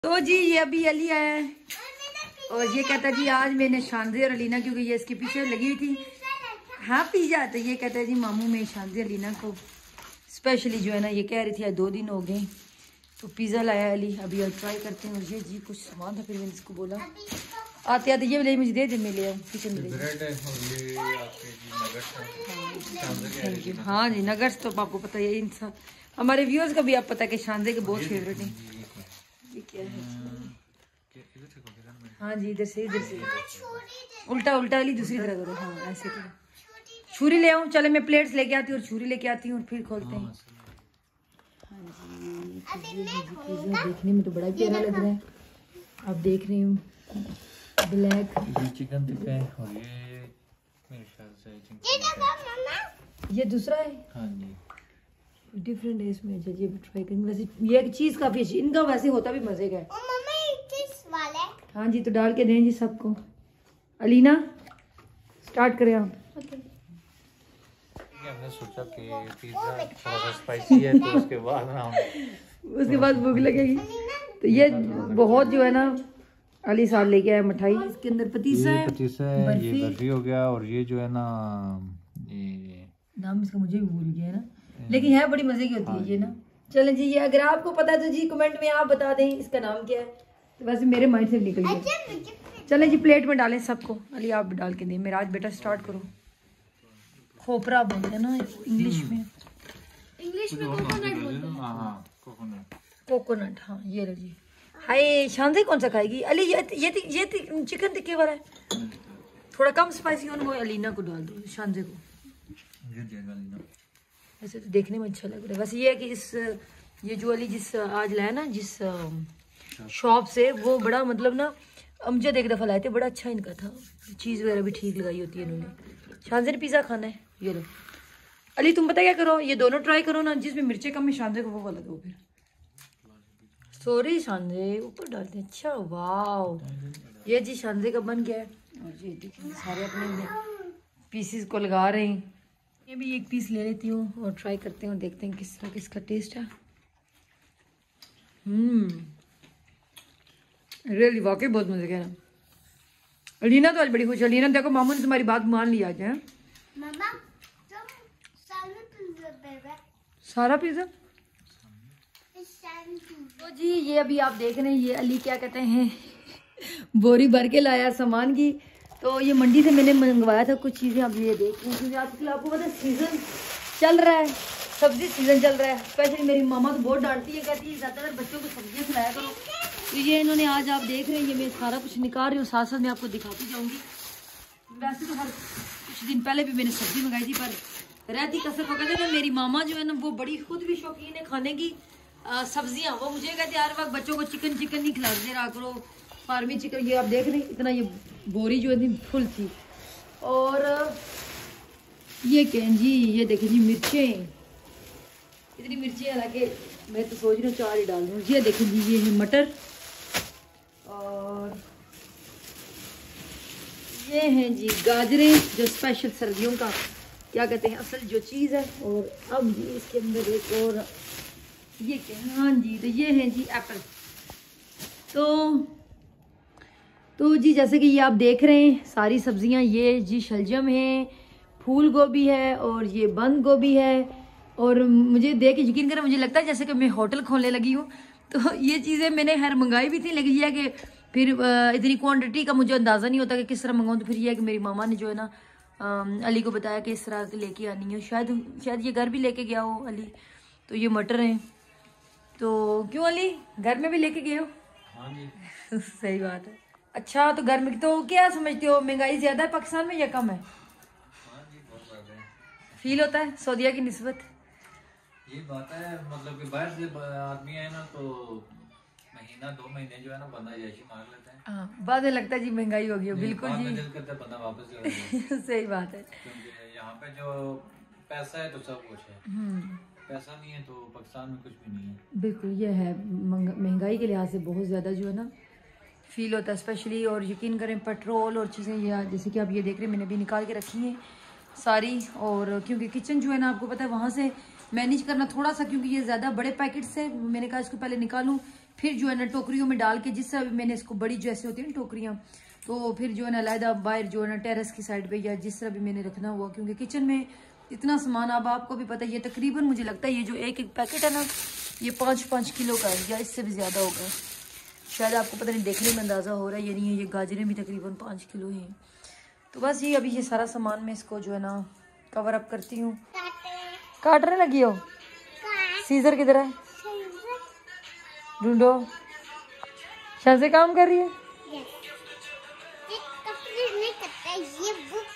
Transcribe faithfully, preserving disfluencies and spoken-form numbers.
तो जी ये अभी अली आया है और ये कहता है जी आज मैंने शानज़े और अलीना, क्योंकि ये इसके पीछे लगी हुई थी, हाँ पिज़्ज़ा। तो ये कहता है जी मामू में शानज़े अलीना को स्पेशली जो है ना, ये कह रही थी आज दो दिन हो गए तो पिज़्ज़ा लाया अली, अभी आज ट्राई करते हैं। और ये जी कुछ सामान था, फिर मैंने इसको बोला आते आते ये ले मुझे दे दे, मैं ले आऊँ किचन में। Thank you. हाँ जी नगर्स तो आपको पता है, इंसान हमारे व्यूअर्स का भी आप पता है कि शानज़े के बहुत फेवरेट हैं। ये क्या है? हाँ जी इधर से इधर से उल्टा उल्टा वाली दूसरी तरह करो। हाँ ऐसे करो। छुरी ले आऊँ? चले मैं प्लेट्स लेके आती हूँ और छुरी लेके आती हूँ और फिर खोलते हैं। हाँ जी पिज़्ज़ा देखने में तो बड़ा प्यारा लग रहा है। आप देख रही हूँ ब्लैक चिकन टिक्का है और ये मेरे ख्याल से ये दूसरा है। हाँ जी डिफरेंट है इसमें। अच्छा ये भी ट्राई करेंगे। वैसे ये चीज काफी अच्छी, इनका वैसे होता भी मजे का है। हाँ जी तो डाल के दें जी सबको। अलीना स्टार्ट करें आप। हमने सोचा कि पिज़्ज़ा थोड़ा सा स्पाइसी है तो उसके बाद ना उसके बाद भूख लगेगी। तो ये बहुत जो है ना अली साल लेके आया मिठाई, इसके अंदर पतीसा है, पतीसा है, ये बर्फी हो गया और ये जो है ना ये नाम इसका मुझे भी भूल गया है ना, लेकिन है बड़ी मजे की होती है ये ना। चलें जी ये अगर आपको पता है तो जी कमेंट में आप बता दें इसका नाम क्या है। तो वैसे मेरे माइंड से निकल गया। चलें जी प्लेट में डालें सबको। अली आप भी डाल के दें। मेरा आज बेटा स्टार्ट करो। खोपरा बोलते हैं ना इंग्लिश में। इंग्लिश में कोकोनट बोलते हैं। हाँ कोकोनट कोकोनट। हाँ ये लो जी। हाय शानज़े कौन सा खाएगी? अली ये ये ये चिकन टिक्के वाला है, थोड़ा कम स्पाइसी होने को अलीना को डाल दो, शानज़े को। वैसे तो देखने में अच्छा लग रहा है। वैसे ये है कि इस ये जो अली जिस आज लाया ना जिस शॉप से, वो बड़ा मतलब ना अमजद एक दफ़ा लाए थे, बड़ा अच्छा इनका था, चीज़ वगैरह भी ठीक लगाई होती है इन्होंने। शानज़े ने पिज़्ज़ा खाना है, ये लो। अली तुम पता क्या करो, ये दोनों ट्राई करो ना, जिसमें मिर्चें कम है शानज़े को वो वाला दो फिर। सॉरी शानज़े ऊपर डालते हैं। अच्छा वाह ये जी शानज़े का बन गया है। और ये देखिए सारे अपने पीसीस को लगा रहे हैं। ये भी एक पीस ले लेती हूँ और ट्राई करते हैं और देखते हैं किस तरह किसका टेस्ट है। हम्म रियली वाकई बहुत मजे का है। अलीना तो आज बड़ी खुश है। अलीना देखो मामू ने तुम्हारी बात मान लिया आज है। मामा तुम पिज़्ज़ा सारा पिज़्ज़ा। तो जी ये अभी आप देख रहे हैं ये अली क्या कहते हैं बोरी भर के लाया सामान की। तो ये मंडी से मैंने मंगवाया था कुछ चीज़ें, आप ये देख रहे हैं क्योंकि आजकल आपको पता है सीज़न चल रहा है, सब्जी सीज़न चल रहा है। स्पेशली मेरी मामा तो बहुत डांटती है, कहती है ज़्यादातर बच्चों को सब्जियाँ खिलाया करो। तो ये इन्होंने आज आप देख रहे हैं ये मैं सारा कुछ निकाल रही हूँ, साथ साथ मैं आपको दिखाती जाऊँगी। वैसे तो हर कुछ दिन पहले भी मैंने सब्जी मंगाई थी, पर रहती कसर वो कहते हैं मेरी मामा जो है ना वो बड़ी खुद भी शौकीन है खाने की सब्जियाँ। वो मुझे कहते हर वक्त बच्चों को चिकन चिकन नहीं खिलाते रहा करो, फार्मी चिकन। ये आप देख रहे हैं इतना ये बोरी जो है फुल थी। और ये कहें जी ये देखें जी मिर्चें, इतनी मिर्चें, हालांकि मैं तो सोच रही हूँ चार ही डाल दूँ। ये देखें जी ये है मटर और ये हैं जी गाजरें जो स्पेशल सर्दियों का क्या कहते हैं असल जो चीज़ है। और अब जी इसके अंदर एक और ये क्या, हाँ जी तो ये हैं जी एप्पल। तो तो जी जैसे कि ये आप देख रहे हैं सारी सब्जियां, ये जी शलजम है, फूल गोभी है और ये बंद गोभी है। और मुझे देख के यकीन करें मुझे लगता है जैसे कि मैं होटल खोलने लगी हूँ। तो ये चीज़ें मैंने हर मंगाई भी थी, लेकिन यह है कि फिर इतनी क्वांटिटी का मुझे अंदाज़ा नहीं होता कि किस तरह मंगाऊँ। तो फिर यह है कि मेरी मामा ने जो है ना अली को बताया कि इस तरह से लेके आनी है। शायद शायद ये घर भी लेके गया हो अली। तो ये मटर हैं, तो क्यों अली घर में भी लेके गए हो? हाँ जी सही बात है। अच्छा तो घर में तो क्या समझते हो, महंगाई ज्यादा है पाकिस्तान में या कम है? हाँ जी बहुत ज़्यादा है। फील होता है सऊदीया की निस्बत? ये बात है मतलब कि बाहर से आदमी है ना तो महीना दो महीने जो है ना बंदा जैसी मार लेता है। हाँ बाद में लगता है जी महंगाई हो गई है। बिल्कुल जी दिल करता है बंदा वापस चला जाए। सही बात है। क्योंकि यहाँ पे जो पैसा है तो सब कुछ है, पैसा नहीं है तो पाकिस्तान में कुछ भी नहीं है। बिल्कुल ये है महंगाई के लिहाज से बहुत ज़्यादा जो है ना फील होता है स्पेशली। और यकीन करें पेट्रोल और चीज़ें ये जैसे कि आप ये देख रहे हैं मैंने भी निकाल के रखी हैं सारी। और क्योंकि किचन जो है ना आपको पता है वहाँ से मैनेज करना थोड़ा सा, क्योंकि ये ज़्यादा बड़े पैकेट से मैंने कहा इसको पहले निकालूं फिर जो है ना टोकरियों में डाल के, जिस तरह भी मैंने इसको बड़ी जैसे होती है ना टोकरियाँ, तो फिर जो है ना अलहदा बाहर जो है ना टेरेस की साइड पे या जिस तरह भी मैंने रखना हुआ, क्योंकि किचन में इतना सामान, अब आपको भी पता है, ये तकरीबन मुझे लगता है ये जो एक एक पैकेट है ना ये पाँच पाँच किलो का है या इससे भी ज़्यादा होगा शायद, आपको पता नहीं, देखने में अंदाज़ा हो रहा है। यानी ये गाजरें भी तकरीबन पाँच किलो ही हैं। तो बस ये अभी ये सारा सामान मैं इसको जो है ना कवर अप करती हूँ। काटने लगी हो? सीजर किधर है? ढूंढो। शाह से काम कर रही है। ये बुक